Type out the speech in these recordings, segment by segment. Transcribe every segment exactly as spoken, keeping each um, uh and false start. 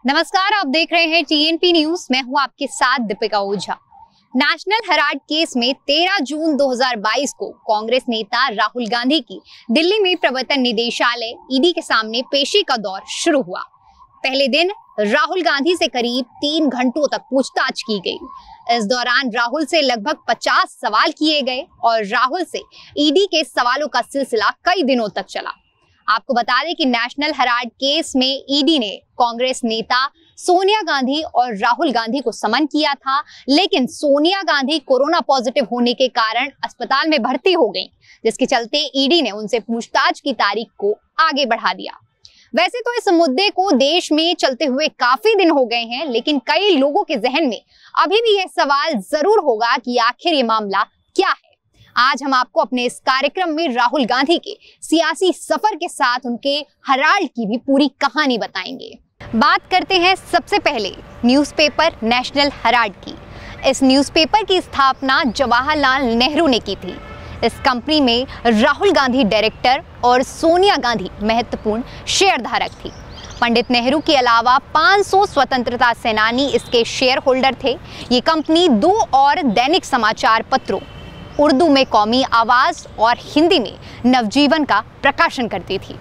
नमस्कार, आप देख रहे हैं टीएनपी न्यूज। मैं हूं आपके साथ Deepika Ojha. National Herald case में तेरह जून दो हज़ार बाईस को कांग्रेस नेता राहुल गांधी की दिल्ली में प्रवर्तन निदेशालय ईडी के सामने पेशी का दौर शुरू हुआ। पहले दिन राहुल गांधी से करीब तीन घंटों तक पूछताछ की गई। इस दौरान राहुल से लगभग पचास सवाल किए गए और राहुल से ईडी के सवालों का सिलसिला कई दिनों तक चला। आपको बता दें कि नेशनल हेराल्ड केस में ईडी ने कांग्रेस नेता सोनिया गांधी और राहुल गांधी को समन किया था, लेकिन सोनिया गांधी कोरोना पॉजिटिव होने के कारण अस्पताल में भर्ती हो गईं, जिसके चलते ईडी ने उनसे पूछताछ की तारीख को आगे बढ़ा दिया। वैसे तो इस मुद्दे को देश में चलते हुए काफी दिन हो गए हैं, लेकिन कई लोगों के जहन में अभी भी यह सवाल जरूर होगा कि आखिर ये मामला क्या है। आज हम आपको अपने इस कार्यक्रम में राहुल गांधी के सियासी सफर के साथ उनके हेराल्ड की भी पूरी कहानी बताएंगे। बात करते हैं सबसे पहले न्यूज़पेपर नेशनल हेराल्ड की। इस न्यूज़पेपर की स्थापना जवाहरलाल नेहरू ने की थी। इस कंपनी में राहुल गांधी डायरेक्टर और सोनिया गांधी महत्वपूर्ण शेयरधारक थी। पंडित नेहरू के अलावा पाँच सौ स्वतंत्रता सेनानी इसके शेयर होल्डर थे। ये कंपनी दो और दैनिक समाचार पत्रों, उर्दू में कौमी आवाज और हिंदी में नवजीवन का प्रकाशन करती थी।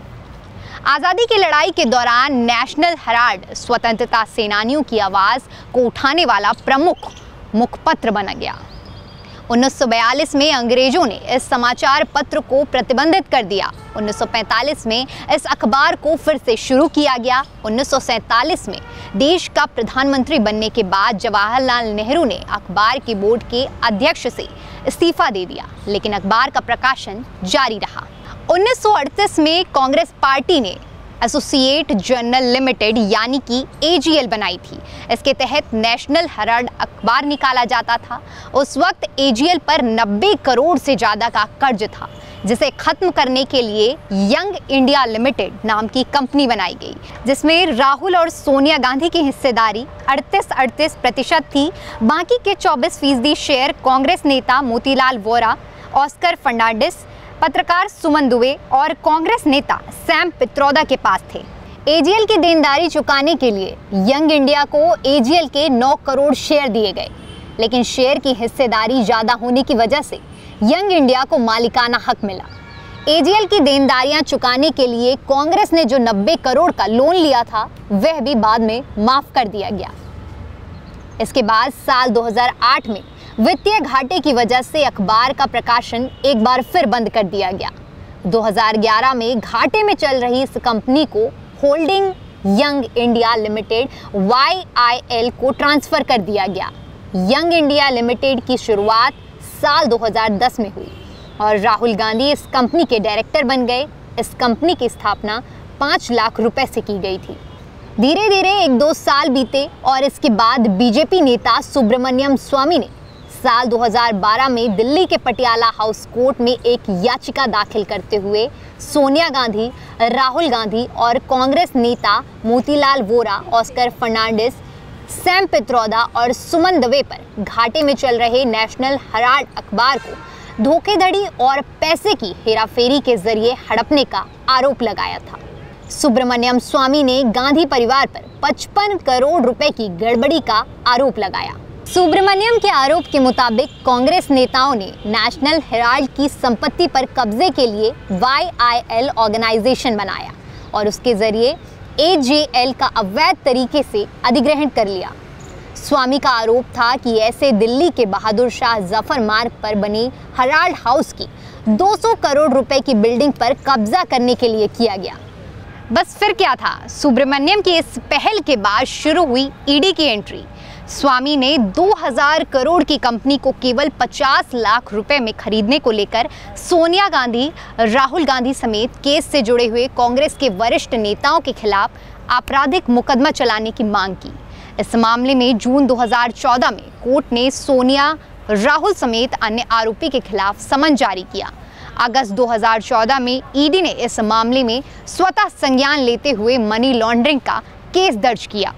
आज़ादी की लड़ाई के दौरान नेशनल हेराल्ड स्वतंत्रता सेनानियों की आवाज को उठाने वाला प्रमुख मुखपत्र बन गया। उन्नीस सौ बयालीस में अंग्रेजों ने इस समाचार पत्र को प्रतिबंधित कर दिया। उन्नीस सौ पैंतालीस में इस अखबार को फिर से शुरू किया गया। उन्नीस सौ सैंतालीस में देश का प्रधानमंत्री बनने के बाद जवाहरलाल नेहरू ने अखबार के बोर्ड के अध्यक्ष से इस्तीफा दे दिया, लेकिन अखबार का प्रकाशन जारी रहा। उन्नीस सौ अड़तीस में कांग्रेस पार्टी ने एसोसिएट जर्नल लिमिटेड यानी कि एजीएल बनाई थी। इसके तहत नेशनल हेराल्ड अखबार निकाला जाता था। उस वक्त एजीएल पर नब्बे करोड़ से ज़्यादा का कर्ज था, जिसे खत्म करने के लिए यंग इंडिया लिमिटेड नाम की कंपनी बनाई गई, जिसमें राहुल और सोनिया गांधी की हिस्सेदारी अड़तीस अड़तीस प्रतिशत थी। बाकी के चौबीस फीसदी शेयर कांग्रेस नेता मोतीलाल वोरा, ऑस्कर फर्नांडिस, पत्रकार सुमन दुबे और कांग्रेस नेता सैम पित्रोदा के पास थे। एजीएल की देनदारी चुकाने के लिए यंग इंडिया को एजीएल के नौ करोड़ शेयर दिए गए, लेकिन शेयर की हिस्सेदारी ज़्यादा होने की वजह से यंग इंडिया को मालिकाना हक मिला। एजीएल की देनदारियां चुकाने के लिए कांग्रेस ने जो नब्बे करोड़ का लोन लिया था, वह भी बाद में माफ कर दिया गया। इसके बाद साल दो हज़ार आठ में वित्तीय घाटे की वजह से अखबार का प्रकाशन एक बार फिर बंद कर दिया गया। दो हज़ार ग्यारह में घाटे में चल रही इस कंपनी को holding Young India Limited Y I L को ट्रांसफर कर दिया गया। यंग इंडिया लिमिटेड की शुरुआत साल दो हज़ार दस में हुई और राहुल गांधी इस कंपनी के डायरेक्टर बन गए। इस कंपनी की स्थापना पाँच लाख रुपए से की गई थी। धीरे धीरे एक दो साल बीते और इसके बाद बीजेपी नेता सुब्रमण्यम स्वामी ने साल दो हज़ार बारह में दिल्ली के पटियाला हाउस कोर्ट में एक याचिका दाखिल करते हुए सोनिया गांधी, राहुल गांधी और कांग्रेस नेता मोतीलाल वोरा, ऑस्कर फर्नांडिस, सैम पित्रोदा और सुमन दुबे पर घाटे में चल रहे नेशनल हेराल्ड अखबार को धोखाधड़ी और पैसे की हेराफेरी के जरिए हड़पने का आरोप लगाया था। सुब्रमण्यम स्वामी ने गांधी परिवार पर पचपन करोड़ रुपए की गड़बड़ी का आरोप लगाया। सुब्रमण्यम के आरोप के मुताबिक कांग्रेस नेताओं ने नेशनल हेराल्ड की संपत्ति पर कब्जे के लिए वाई आई एल ऑर्गेनाइजेशन बनाया और उसके जरिए एजीएल का अवैध तरीके से अधिग्रहण कर लिया। स्वामी का आरोप था कि ऐसे दिल्ली के बहादुर शाह जफर मार्ग पर बनी हेराल्ड हाउस की दो सौ करोड़ रुपए की बिल्डिंग पर कब्जा करने के लिए किया गया। बस फिर क्या था, सुब्रमण्यम की इस पहल के बाद शुरू हुई ईडी की एंट्री। स्वामी ने दो हज़ार करोड़ की कंपनी को केवल पचास लाख रुपए में खरीदने को लेकर सोनिया गांधी, राहुल गांधी समेत केस से जुड़े हुए कांग्रेस के वरिष्ठ नेताओं के खिलाफ आपराधिक मुकदमा चलाने की मांग की। इस मामले में जून दो हज़ार चौदह में कोर्ट ने सोनिया, राहुल समेत अन्य आरोपी के खिलाफ समन जारी किया। अगस्त दो हज़ार चौदह में ईडी ने इस मामले में स्वतः संज्ञान लेते हुए मनी लॉन्ड्रिंग का केस दर्ज किया।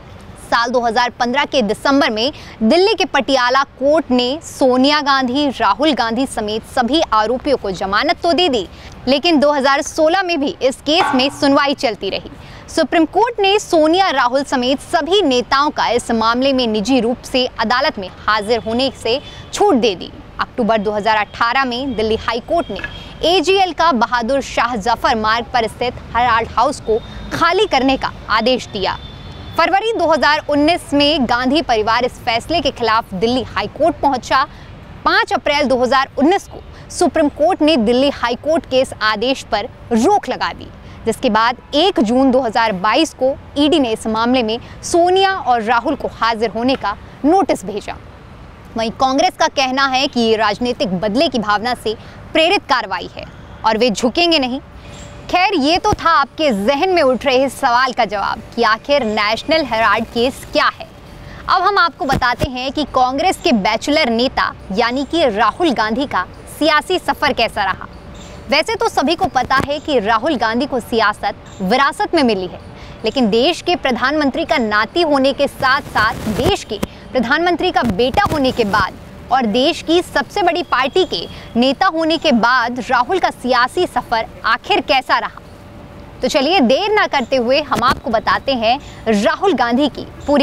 साल दो हज़ार पंद्रह के दिसंबर में दिल्ली के पटियाला कोर्ट ने सोनिया गांधी, राहुल गांधी समेत सभी आरोपियों को जमानत तो दे दी, लेकिन दो हज़ार सोलह में भी इस केस में सुनवाई चलती रही। सुप्रीम कोर्ट ने सोनिया राहुल समेत सभी नेताओं का इस मामले में निजी रूप से अदालत में हाजिर होने से छूट दे दी। अक्टूबर दो हज़ार अठारह में दिल्ली हाई कोर्ट ने ए जी एल का बहादुर शाह जफर मार्ग पर स्थित हेराल्ड हाउस को खाली करने का आदेश दिया। फरवरी दो हज़ार उन्नीस में गांधी परिवार इस फैसले के खिलाफ दिल्ली हाई कोर्ट पहुंचा। पाँच अप्रैल दो हज़ार उन्नीस को सुप्रीम कोर्ट ने दिल्ली हाई कोर्ट के इस आदेश पर रोक लगा दी, जिसके बाद एक जून दो हज़ार बाईस को ई डी ने इस मामले में सोनिया और राहुल को हाजिर होने का नोटिस भेजा। वहीं कांग्रेस का कहना है कि ये राजनीतिक बदले की भावना से प्रेरित कार्रवाई है और वे झुकेंगे नहीं। खैर, ये तो था आपके जहन में उठ रहे सवाल का जवाब कि आखिर नेशनल हेराल्ड केस क्या है। अब हम आपको बताते हैं कि कांग्रेस के बैचलर नेता यानी कि राहुल गांधी का सियासी सफर कैसा रहा। वैसे तो सभी को पता है कि राहुल गांधी को सियासत विरासत में मिली है, लेकिन देश के प्रधानमंत्री का नाती होने के साथ साथ देश के प्रधानमंत्री का बेटा होने के बाद और देश की सबसे बड़ी पार्टी के नेता होने के बाद राहुल का सियासी सफर आखिर कैसा रहा। तो चलिए देर ना करते हुए हम आपको बताते हैं राहुल गांधी की पूरी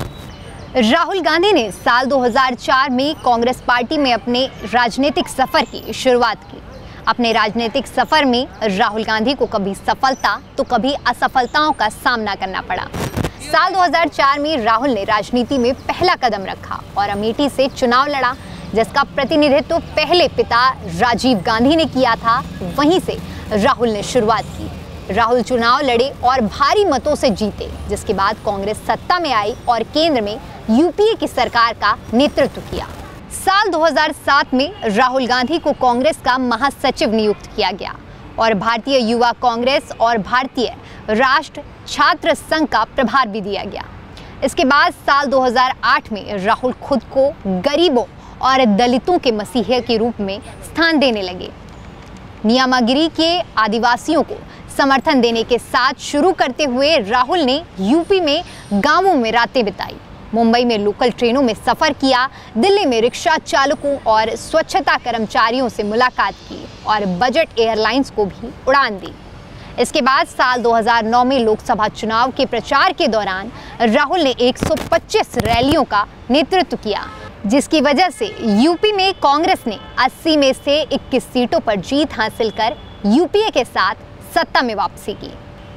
कहानी। राहुल गांधी ने साल दो हज़ार चार में कांग्रेस पार्टी में अपने राजनीतिक सफर की शुरुआत की। अपने राजनीतिक सफर में राहुल गांधी को कभी सफलता तो कभी असफलताओं का सामना करना पड़ा। साल दो हज़ार चार में राहुल ने राजनीति में पहला कदम रखा और अमेठी से चुनाव लड़ा, जिसका प्रतिनिधित्व पहले पिता राजीव गांधी ने किया था। वहीं से राहुल ने शुरुआत की। राहुल चुनाव लड़े और भारी मतों से जीते, जिसके बाद कांग्रेस सत्ता में आई और केंद्र में यू पी ए की सरकार का नेतृत्व किया। साल दो हज़ार सात में राहुल गांधी को कांग्रेस का महासचिव नियुक्त किया गया और भारतीय युवा कांग्रेस और भारतीय राष्ट्र छात्र संघ का प्रभार भी दिया गया। इसके बाद साल दो हज़ार आठ में राहुल खुद को गरीबों और दलितों के मसीहा के रूप में स्थान देने लगे। नियामागिरी के आदिवासियों को समर्थन देने के साथ शुरू करते हुए राहुल ने यू पी में गांवों में रातें बिताई, मुंबई में लोकल ट्रेनों में सफर किया, दिल्ली में रिक्शा चालकों और स्वच्छता कर्मचारियों से मुलाकात की और बजट एयरलाइंस को भी उड़ान दी। इसके बाद साल दो हज़ार नौ में लोकसभा चुनाव के प्रचार के दौरान राहुल ने एक सौ पच्चीस रैलियों का नेतृत्व किया, जिसकी वजह से यू पी में कांग्रेस ने अस्सी में से इक्कीस सीटों पर जीत हासिल कर यू पी ए के साथ सत्ता में वापसी की।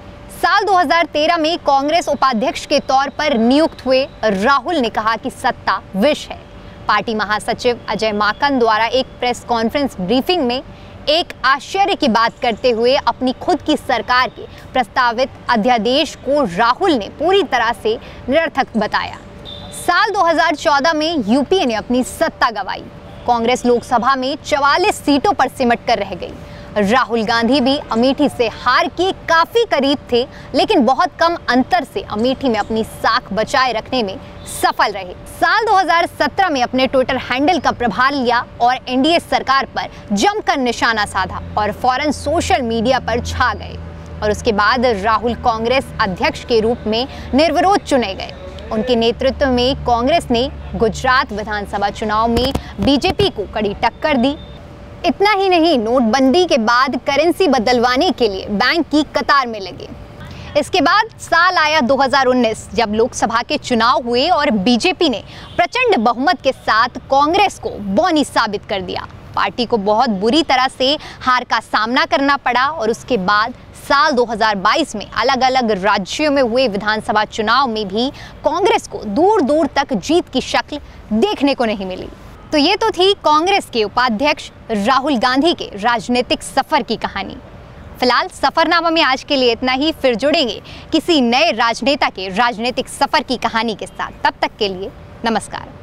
साल दो हज़ार तेरह में कांग्रेस उपाध्यक्ष के तौर पर नियुक्त हुए राहुल ने कहा कि सत्ता विष है। पार्टी महासचिव अजय माकन द्वारा एक प्रेस कॉन्फ्रेंस ब्रीफिंग में एक आश्चर्य की बात करते हुए अपनी खुद की सरकार के प्रस्तावित अध्यादेश को राहुल ने पूरी तरह से निरर्थक बताया। साल दो हज़ार चौदह में यू पी ए ने अपनी सत्ता गंवाई। कांग्रेस लोकसभा में चवालीस सीटों पर सिमट कर रह गई। राहुल गांधी भी अमेठी से हार के काफी करीब थे, लेकिन बहुत कम अंतर से अमेठी में अपनी साख बचाए रखने में सफल रहे। साल दो हज़ार सत्रह में अपने ट्विटर हैंडल का प्रभार लिया और एन डी ए सरकार पर जमकर निशाना साधा और फौरन सोशल मीडिया पर छा गए और उसके बाद राहुल कांग्रेस अध्यक्ष के रूप में निर्विरोध चुने गए। उनके नेतृत्व में कांग्रेस ने गुजरात विधानसभा चुनाव में बी जे पी को कड़ी टक्कर दी। इतना ही नहीं, नोटबंदी के बाद करेंसी बदलवाने के लिए बैंक की कतार में लगे। इसके बाद साल आया दो हज़ार उन्नीस, जब लोकसभा के चुनाव हुए और बी जे पी ने प्रचंड बहुमत के साथ कांग्रेस को बौनी साबित कर दिया। पार्टी को बहुत बुरी तरह से हार का सामना करना पड़ा और उसके बाद साल दो हज़ार बाईस में अलग अलग राज्यों में हुए विधानसभा चुनाव में भी कांग्रेस को दूर दूर तक जीत की शक्ल देखने को नहीं मिली। तो ये तो थी कांग्रेस के उपाध्यक्ष राहुल गांधी के राजनीतिक सफर की कहानी। फिलहाल सफरनामा में आज के लिए इतना ही। फिर जुड़ेंगे किसी नए राजनेता के राजनीतिक सफर की कहानी के साथ। तब तक के लिए नमस्कार।